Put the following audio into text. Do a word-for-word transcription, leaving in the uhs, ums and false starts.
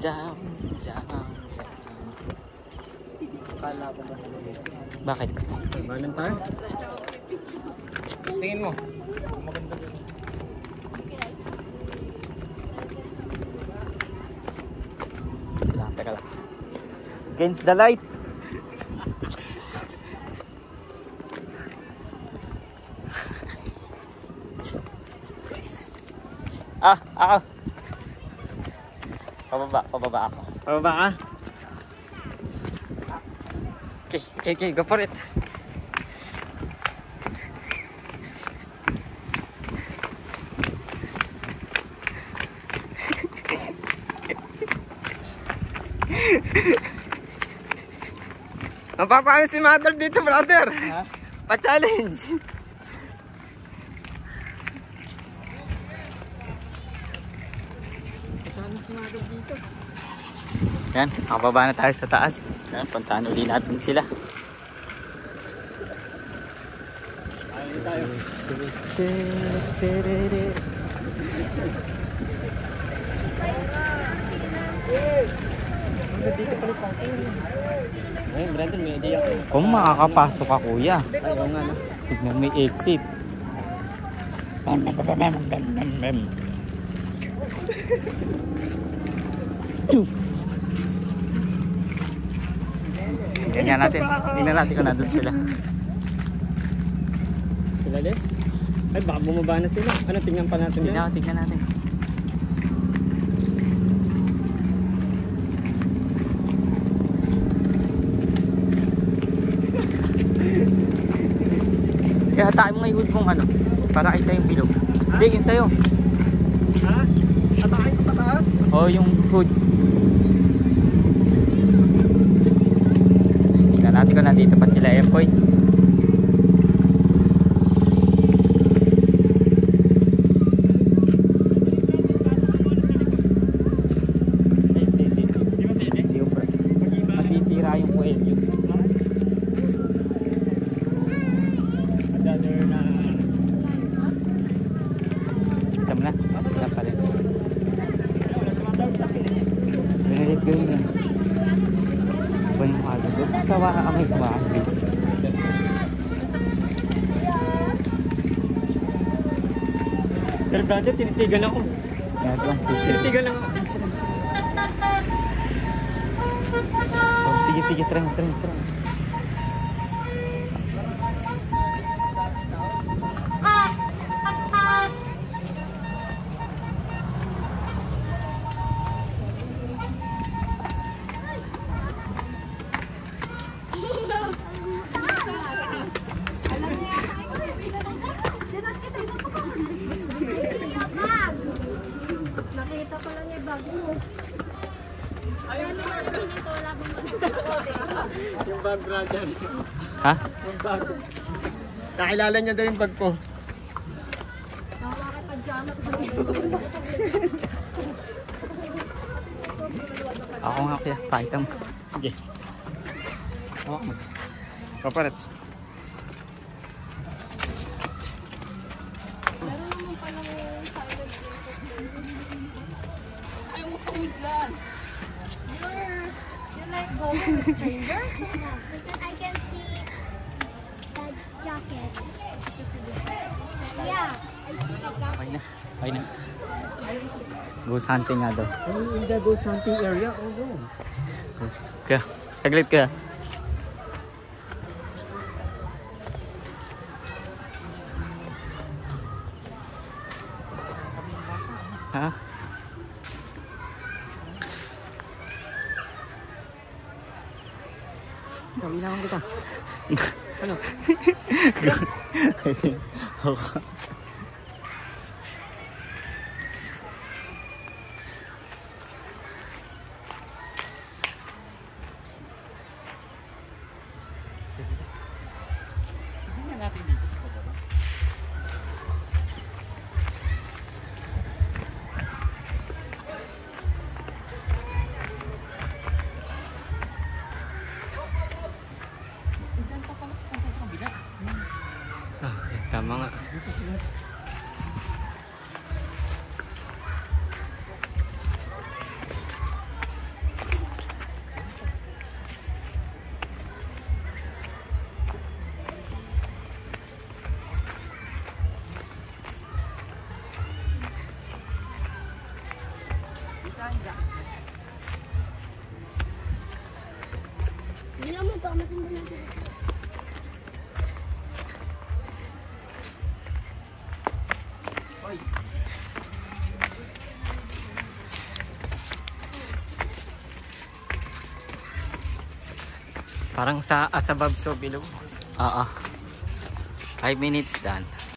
Jam, jam, jam. Kala ko ba? Bakit? Banan tayo. Tingin mo. Maganda din. Teka lang, teka lang. Against the light. Ah, ako. Pababa, pababa ako. Pababa ka? Okay, okay, okay, go for it. Paano si Mother dito, brother? Ha? Pa-challenge. Pa-challenge si Mother dito. Yan, nakababa na tayo sa taas. Yan, puntahan uli natin sila. Ayun tayo. Dito pala pa. Ayun, Brandon, may idea ko. Kung makakapasok ka, kuya. Ayaw nga, no? Tignan may exit. Mem, mem, mem, mem, mem, mem, mem. Ganyan natin. Tingnan natin kung nandun sila. Sila, Les? Ay, baka bumaba na sila. Ano, tingnan pa natin Tingnan, yan? tingnan natin. Kaya tayo mga ihod mong ano, para kita yung bilog. Hindi, yung sa'yo. Ha? Atakin ko pataas? O, yung hood. Tingnan natin kung nandito pa sila, Empoy. Masisira yung kuwelyo. Kita mo na. Wala pa rin. Binilit ko yun. Ito yung makagod. Sawa ka kami kumakagod. Pero brother, tinitigan ako. Yan ito. Tinitigan lang ako. Oh, sige, sige. Try, try, try. Nakita ko lang yung bag mo. Ayun na lang dito, wala kong Yung bag, brother. Ha? Yung bag. Nakilala niya daw yung bag ko. nakakipag-jama ko. Ako nga kaya. Pakita mo. Sige. Hawak mo. Kaparat. Meron naman palang silent Ayaw mo pumiglan. You're, you like going with strangers? Because I can see that jacket. Yeah. Okay na. Okay na. Ghost hunting nga daw. In the ghost hunting area? Oh, go. Ghost. Kaya. Saglit ka. Ha? Kami naman kita. Ano? Ako. Tingnan natin dito. Ah, tama nga. Bilang mo baka matanda natin. Parang sa Asabab so below. Oo. five minutes done.